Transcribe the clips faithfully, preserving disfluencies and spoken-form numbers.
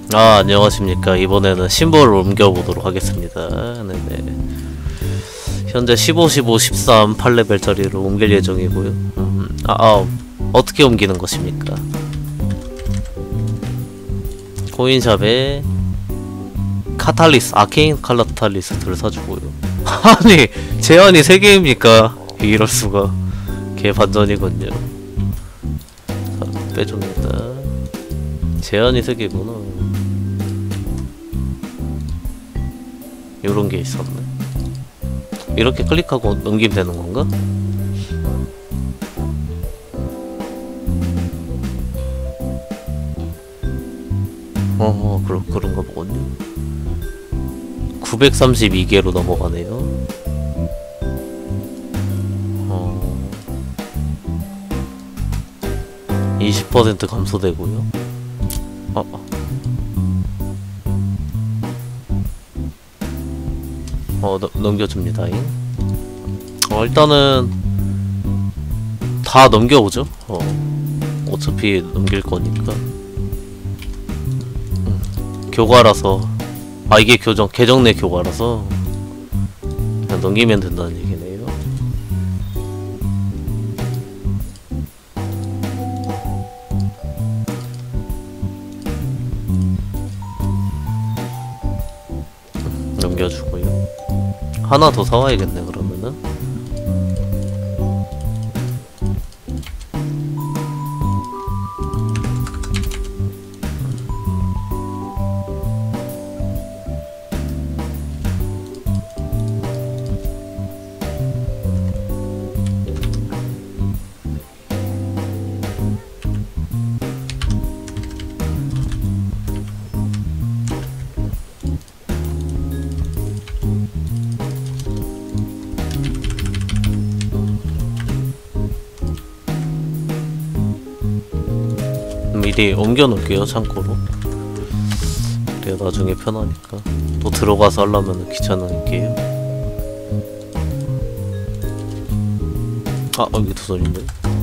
아, 안녕하십니까. 이번에는 심볼을 옮겨보도록 하겠습니다. 네네. 현재 십오, 십오, 십삼 팔 레벨짜리로 옮길 예정이고요. 음, 아, 아, 어떻게 옮기는 것입니까? 코인샵에 카탈리스, 아케인 카타리스트를 사주고요. 아니, 제한이 세 개입니까? 이럴수가. 개 반전이군요. 자, 빼줍니다. 제한이 세 개구나. 요런 게 있었네. 이렇게 클릭하고 넘기면 되는 건가? 어허, 그러, 그런가 보군요. 구백삼십이 개로 넘어가네요. 어... 이십 퍼센트 감소되고요. 어, 어. 어, 너, 넘겨줍니다잉. 어, 일단은 다 넘겨오죠. 어, 어차피 넘길 거니까. 음, 교과라서. 아, 이게 교정, 계정 내 교과라서 그냥 넘기면 된다는 얘기네요. 넘겨주고요. 하나 더 사와야겠네, 그러면은. 미리 옮겨 놓을게요, 창고로. 그래야 나중에 편하니까. 또 들어가서 하려면 귀찮으니까요. 아, 여기 두 손인데.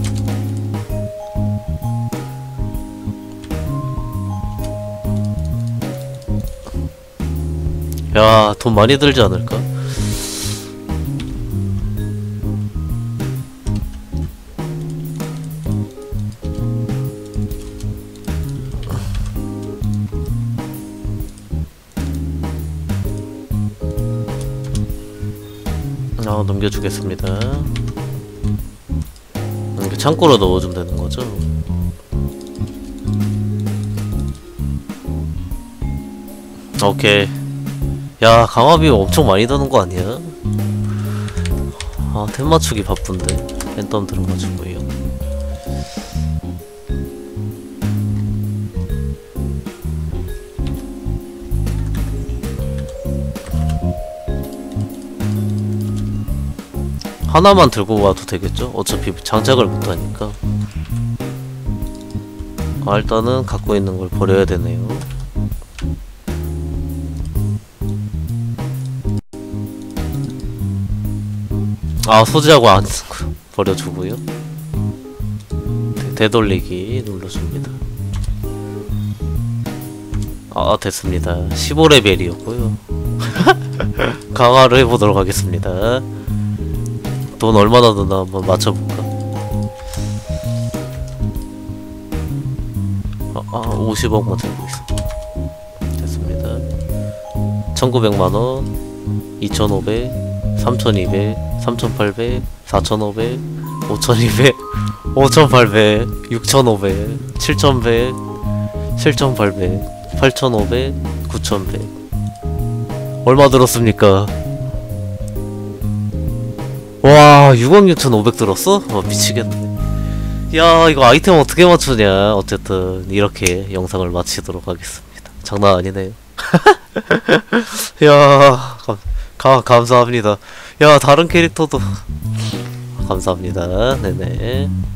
야, 돈 많이 들지 않을까? 아, 넘겨주겠습니다. 이렇게 창고로 넣어주면 되는 거죠? 오케이. 야, 강화비 엄청 많이 드는 거 아니야? 아, 템 맞추기 바쁜데. 랜덤 들어가지고요. 하나만 들고 와도 되겠죠? 어차피 장착을 못하니까. 아, 일단은 갖고 있는 걸 버려야 되네요. 아, 소지하고 안 쓰고 버려주고요. 되, 되돌리기 눌러줍니다. 아, 됐습니다. 십오 레벨이었고요 강화를 해보도록 하겠습니다. 돈 얼마나 드나 한번 맞춰볼까? 아, 아 오십억만 들고 있어. 됐습니다. 천구백만원, 이천오백, 삼천이백, 삼천팔백, 사천오백, 오천이백, 오천팔백, 육천오백, 칠천백, 칠천팔백, 팔천오백, 구천백. 얼마 들었습니까? 와, 육억 육천오백 들었어? 어, 미치겠네. 야, 이거 아이템 어떻게 맞추냐. 어쨌든 이렇게 영상을 마치도록 하겠습니다. 장난 아니네요. 야, 감, 가, 감사합니다. 야, 다른 캐릭터도 감사합니다. 네네.